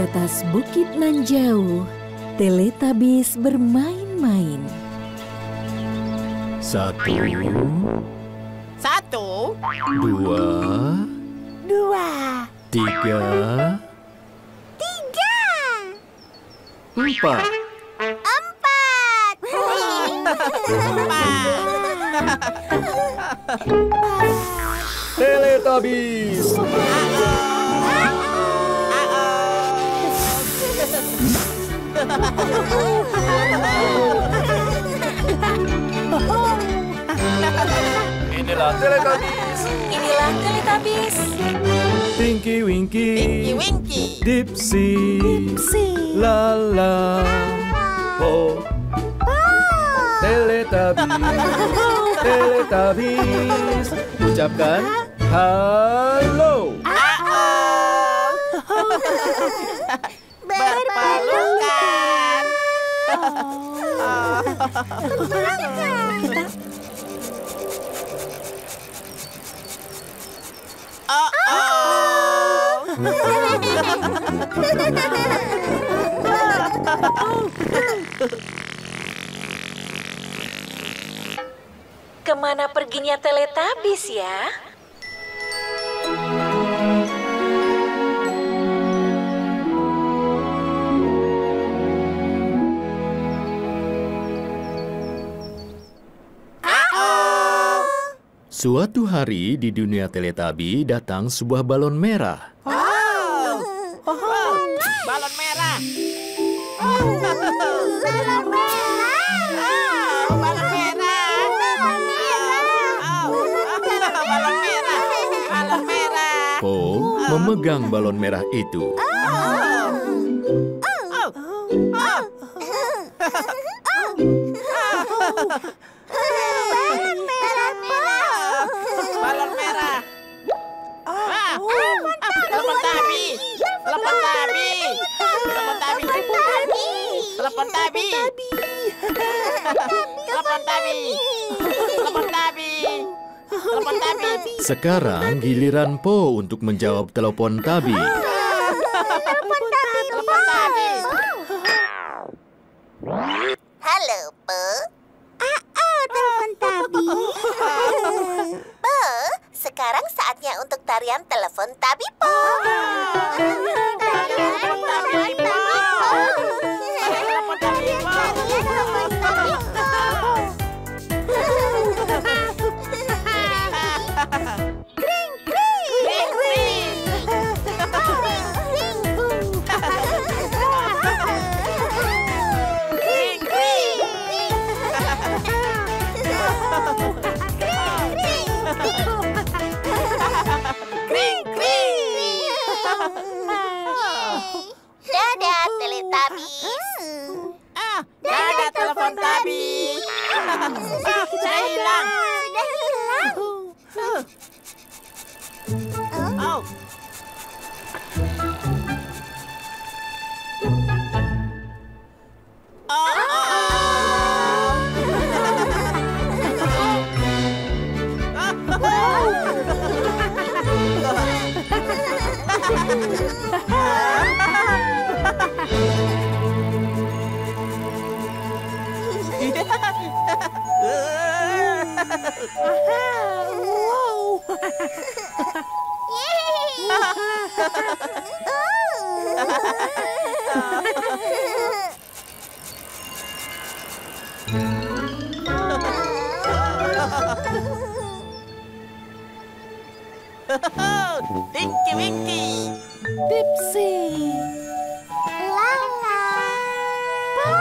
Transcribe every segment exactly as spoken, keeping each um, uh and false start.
atas bukit nan jauh, Teletubbies bermain-main. Satu, Satu, dua, dua, tiga, tiga, empat. empat. Teletubbies. Inilah Teletubbies. Inilah Teletubbies. Tinky Winky, Tinky Winky, Dipsy, Dipsy, Lala, Po. Teletubbies, Teletubbies. Ucapkan halo. berpelukan. Oh, oh. Kemana perginya Teletubbies ya? Suatu hari di dunia Teletubby datang sebuah balon merah. Oh, oh, balon merah. Oh, balon merah. Oh, balon merah. Oh, balon merah. Balon merah. Po memegang balon merah itu. Balon merah, balon merah. Ah, telepon tabi, telepon tabi, telepon tabi, telepon tabi, telepon tabi, telepon tabi, telepon tabi. Sekarang giliran Po untuk menjawab telepon tabi. Telepon tabi, telepon tabi. Halo, Po. Telepon tabi. Po, sekarang saatnya untuk tarian telepon tabi, Po. Telepon tabi, Po. Telepon tabi, Po. Kring, kring. Kring, kring. Kring, kring. Kring, kring. Dadah, Teletubbies. Ah, dadah telepon tabi. Ah, saya hilang. Sudah hilang. Oh. Oh, Tinky Winky. Dipsy, Lala. Po.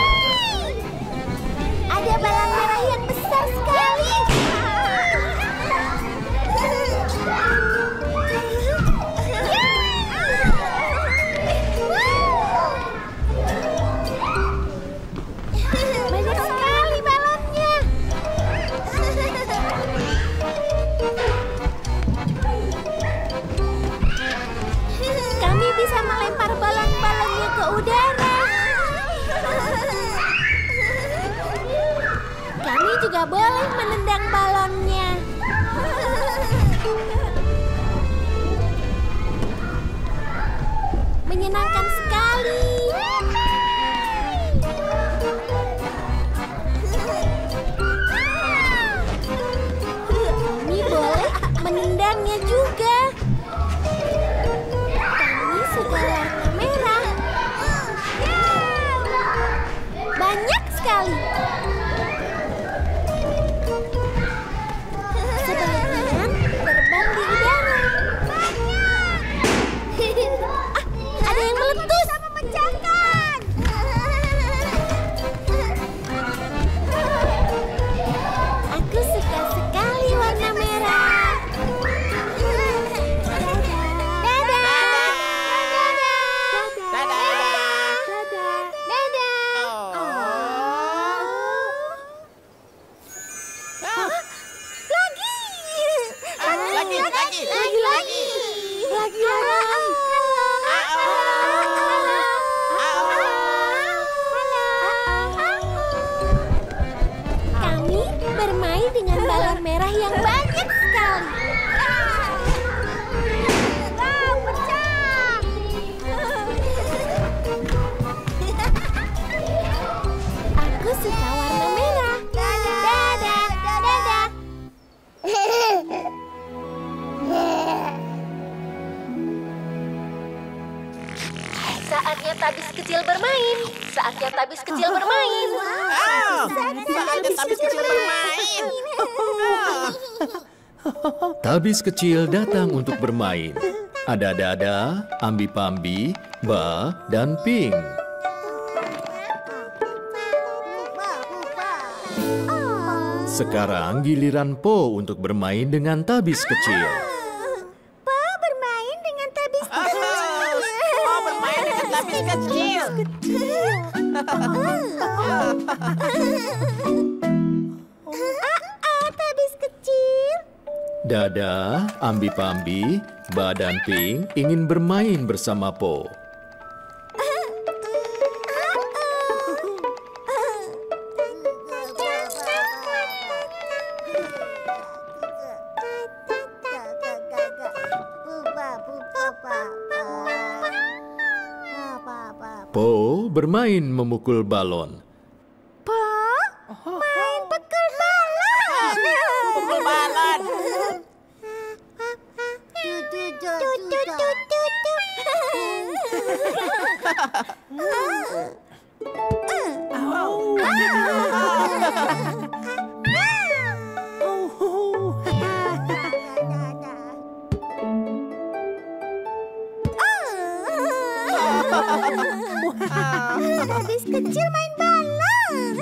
Ada balon merah yang besar sekali. nggak boleh menendang balonnya. Menyenangkan sekali. Kami boleh menendangnya juga. Kami suka warna merah. Banyak sekali. Sebagian terbang di udara. Ah, ada yang meletus. Memecahkan. Aku suka sekali warna merah. Dadah. Dadah. Dadah. Dadah. Lagi. Lagi, lagi, Lagi lagi. Lagi lagi. Kami bermain dengan balon merah yang banyak sekali. Wow, pecah. Aku suka warna merah. Dadah. Dadah. Saatnya tabis kecil bermain. Saatnya tabis kecil bermain. Oh, saatnya tabis kecil bermain. Tabis kecil datang untuk bermain. Ada Dada, Ambi-Pambi, Ba, dan Ping. Sekarang giliran Po untuk bermain dengan tabis kecil. Po bermain dengan tabis kecil. Oh, bermain dengan tabis kecil. Ah, tabis kecil. Dada, Ambi-Pambi, Ba, dan Ping ingin bermain bersama Po. Po bermain memukul balon. Po, main pukul balon. Pukul balon. Tabis kecil main balon.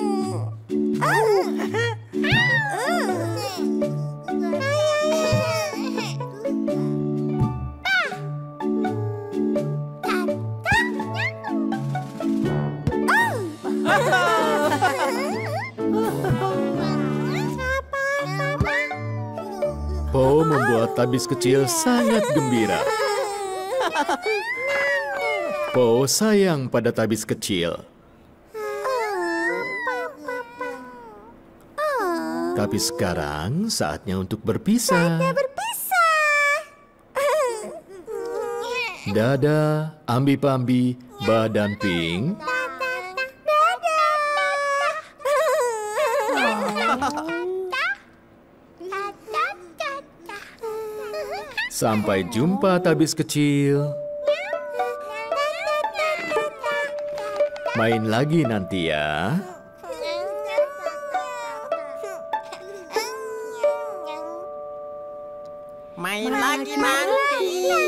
Po membuat tabis kecil sangat gembira. Po sayang pada tabis kecil. Tapi sekarang saatnya untuk berpisah. Berpisah. Dada, Ambi-Pambi, Ba, dan Ping sampai jumpa tabis kecil. Main lagi nanti ya. Main lagi nanti.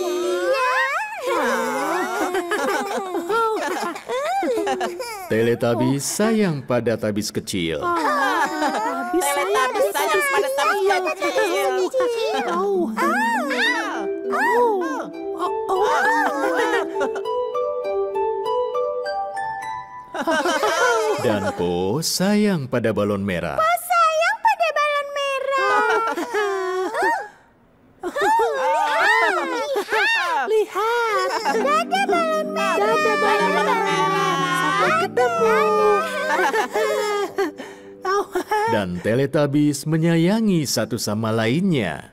Teletubbies sayang pada tabis kecil. Teletubbies sayang pada tabis kecil. Dan Po sayang pada balon merah. Sayang pada balon merah. Lihat. Dadah balon merah. Dadah balon merah. Sampai ketemu. dan Teletubbies menyayangi satu sama lainnya.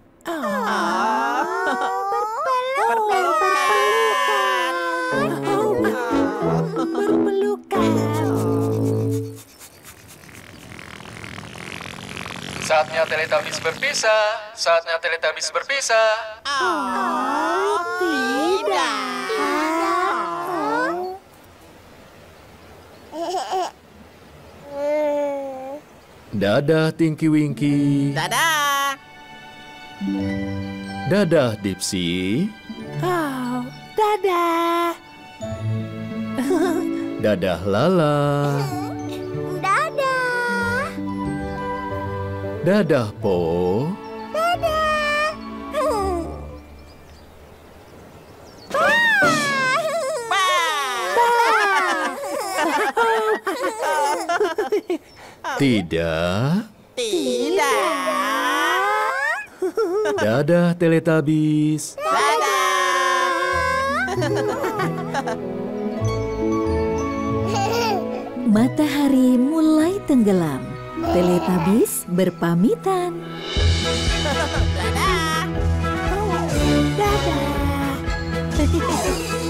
Saatnya Teletubbies berpisah. Saatnya Teletubbies berpisah. Oh, tidak. Dadah Tinky Winky. Dadah. Dadah Dipsy. Oh, dadah. Dadah Lala. Dadah. Dadah Po. Dadah. Tidak. Tidak. Dadah Teletubbies. Matahari mulai tenggelam. Teletubbies berpamitan. Dadah. Dadah.